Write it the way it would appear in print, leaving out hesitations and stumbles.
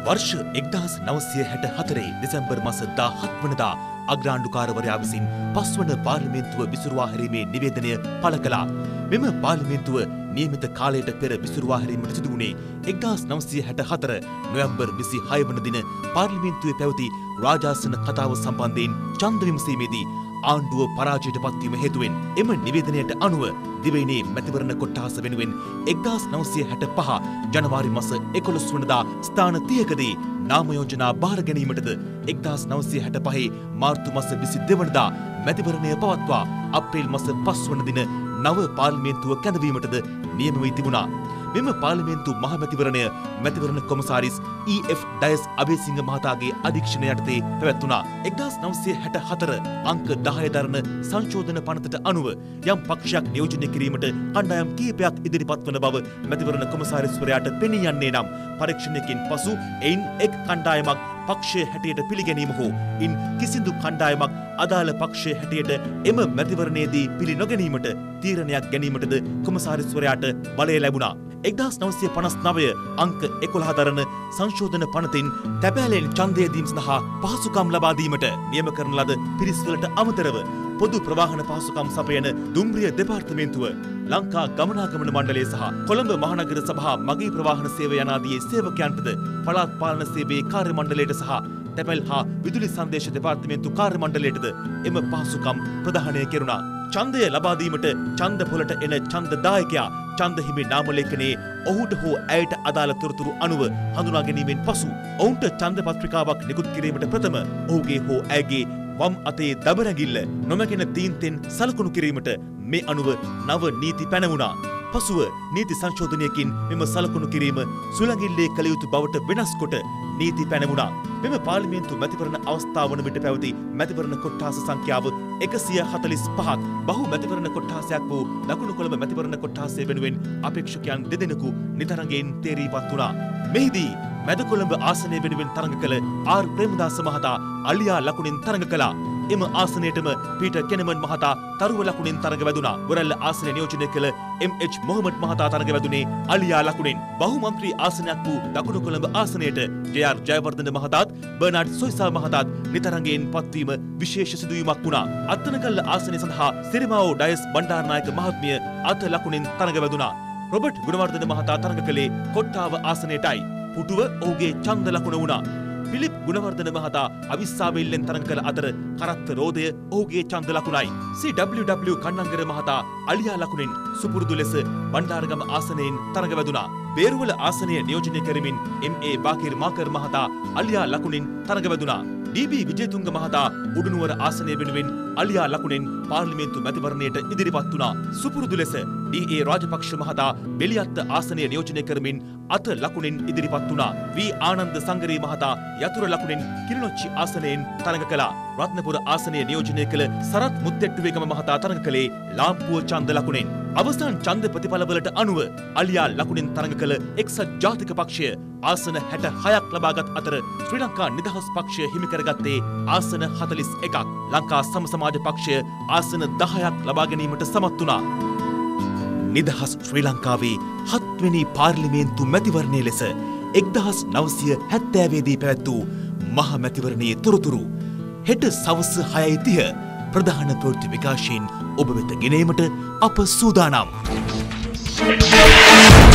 वर्ष 1964 දෙසැම්බර් මාස 17 වනදා අග්‍රාණ්ඩුකාරවරයා විසින් පස්වන පාර්ලිමේන්තුව විසුරුවා හැරීමේ නිවේදනය පළ කළා. මෙම පාර්ලිමේන්තුව නියමිත කාලයට පෙර විසුරුවා හැරීමට සිදු වුණේ 1964 නොවැම්බර් 26 වන දින පාර්ලිමේන්තුවේ පැවති රාජාසන කතාව සම්බන්ධයෙන් ඡන්ද විමසීමේදී ආණ්ඩුව පරාජයට පත්වීම හේතුවෙන් එම නිවේදනයට අනුව දිවයිනේ මැතිවරණ කොට්ටාස වෙනුවෙන් 1965 ජනවාරි මාස 11 වනදා ස්ථාන 30කදී නාම යෝජනා බාර ගැනීමටද 1965 මාර්තු මාස 22 වනදා මැතිවරණය පවත්වා අප්‍රේල් මාස 5 වන දින නව පාර්ලිමේන්තුව කැඳවීමටද නියම වී තිබුණා. මෙම පාර්ලිමේන්තු මහ මැතිවරණය මැතිවරණ කොමසාරිස් E.F. ඩයස් අබේසිංහ මහතාගේ අධීක්ෂණය යටතේ පැවැත්වුණා. 1964 අංක 10 දරන සංශෝධන පනතට අනුව යම් පක්ෂයක් නියෝජනය කිරීමට කණ්ඩායම් කීපයක් ඉදිරිපත් වන බව මැතිවරණ කොමසාරිස්වරයාට පෙනී යන්නේ නම් පරීක්ෂණයකින් පසු එයින් එක් කණ්ඩායමක් පක්ෂය හැටියට පිළිගැනීම හෝ ඉන් කිසිදු කණ්ඩායමක් අදාළ පක්ෂය හැටියට එම මැතිවරණයේදී පිළි නොගැනීමට තීරණයක් ගැනීමටද කොමසාරිස්වරයාට බලය ලැබුණා. 1959 අංක 11 දරන සංශෝධන පනතින් තැපෑලෙන් ඡන්දය දීම සඳහා පහසුකම් ලබා දීමට නියම කරන ලද පිරිස්වලට අමතරව පොදු ප්‍රවාහන පහසුකම් සපයන දුම්රිය දෙපාර්තමේන්තුව ලංකා ගමනාගමන මණ්ඩලය සහ කොළඹ මහනගර සභා මගී ප්‍රවාහන සේවය යනාදී සේවකයන්ටද පළාත් පාලන සේවයේ කාර්ය මණ්ඩලයට සහ තැපැල් හා විදුලි සංදේශ දෙපාර්තමේන්තු කාර්ය මණ්ඩලයටද එම පහසුකම් ප්‍රදානය කෙරුණා. ඡන්දය ලබා දීමට ඡන්ද පොලට එන ඡන්ද දායකයා ඡන්ද හිමි නාම ලේඛනයේ ඔහුට හෝ ඇයට අදාළ තොරතුරු අනුව හඳුනා ගැනීමෙන් පසු ඔවුන්ට ඡන්ද පත්‍රිකාවක් නිකුත් කිරීමට ප්‍රථම ඔහුගේ හෝ ඇයගේ වම් අතේ දබරැඟිල්ල නොමැකෙන තීන්තෙන් සලකුණු කිරීමට මේ අනුව නව නීති පැනවුණා. පසුව නීති සංශෝධනයකින් මෙම සලකුණු කිරීම සුළඟිල්ලේ කළ යුතු බවට වෙනස් කොට නීති පැනවුණා. මෙම පාර්ලිමේන්තු මැතිවරණ අවස්ථාව වන විට පැවති මැතිවරණ කොට්ටාස සංඛ්‍යාව 145ක් බහු මැතිවරණ කොට්ටාසයක් වූ දකුණු කොළඹ මැතිවරණ කොට්ටාසය වෙනුවෙන් අපේක්ෂකයන් දෙදෙනෙකු නිතරංගයෙන් තේරීපත් වුණා. මෙහිදී මැද කොළඹ ආසනය වෙනුවෙන් තරඟ කළ ආර් ප්‍රේමදාස මහතා අලියා ලකුණෙන් තරඟ කළා. එම ආසනයටම පීටර් කෙනමන් මහතා තරුව ලකුණෙන් තරඟ වැදුණා. වරල්ල ආසනය නියෝජනය කළ එම්.එච්. මොහමඩ් මහතා තරඟ වැදුනේ අලියා ලකුණෙන්. බහු මන්ත්‍රී ආසනයක් වූ දකුණු කොළඹ ආසනයට ජේ.ආර්. ජයවර්ධන මහතාත් බර්නාඩ් සොයිසා මහතාත් නිතරංගයෙන් පත්වීම විශේෂ සිදුවීමක් වුණා. අත්තනකල්ල ආසනය සඳහා සිරිමාවෝ ඩයස් බණ්ඩාරනායක මහත්මිය අත ලකුණෙන් තරඟ වැදුණා. රොබර්ට් ගුණවර්ධන මහතා තරඟ කළේ කොට්ටාව ආසනයටයි. පුටුව ඔහුගේ ඡන්ද ලකුණ වුණා. පිලිප් ගුණවර්ධන මහතා අවිස්සාවෙල්ලෙන් තරඟ කළ අතර කරත්ත රෝදය ඔහුගේ ඡන්ද ලකුණයි. සී.ඩබ්ලිව්.ඩබ්ලිව් කන්නංගර මහතා අලියා ලකුණෙන් සුපුරුදු ලෙස බණ්ඩාරගම ආසනයෙන් තරඟ වැදුණා. බේරුවල ආසනය නියෝජනය කරමින් එම්.ඒ. බාකිර් මාකර් මහතා අලියා ලකුණෙන් තරඟ වැදුණා. ඩී.බී. විජේතුංග මහතා උඩුනුවර ආසනය වෙනුවෙන් අලියා ලකුණෙන් පාර්ලිමේන්තු මැතිවරණයට ඉදිරිපත් වුණා. සුපුරුදු ලෙස ඩී.ඒ. රාජපක්ෂ මහතා බෙලියත්ත ආසනය නියෝජනය කරමින් අත ලකුණෙන් ඉදිරිපත් වුණා. වී ආනන්ද සංගරේ මහතා යතුර ලකුණෙන් කිලිනොච්චි ආසනයෙන් තරඟ කළා. රත්නපුර ආසනය නියෝජනය කළ සරත් මුත්තෙට්ටුවේගම මහතා තරඟ කළේ ලාම්පුව ඡන්ද ලකුණෙන්. අවසාන ඡන්ද ප්‍රතිඵලවලට අනුව අලියා ලකුණෙන් තරඟ කළ එක්සත් ජාතික පක්ෂය ආසන 66ක් ලබාගත් අතර ශ්‍රී ලංකා නිදහස් පක්ෂය හිමි කරගත්තේ ආසන 41ක්. ලංකා සම සමාජ පක්ෂය ආසන 10ක් ලබා ගැනීමට සමත් වුණා. නිදහස් ශ්‍රී ලංකාවේ 7 වෙනි පාර්ලිමේන්තු මැතිවරණය ලෙස 1970 දී පැවැත් වූ මහ මැතිවරණයේ තොරතුරු හෙට සවස් 6:30 ප්‍රධාන ප්‍රවෘත්ති විකාශයෙන් ඔබ වෙත ගෙනීමට අප සූදානම්.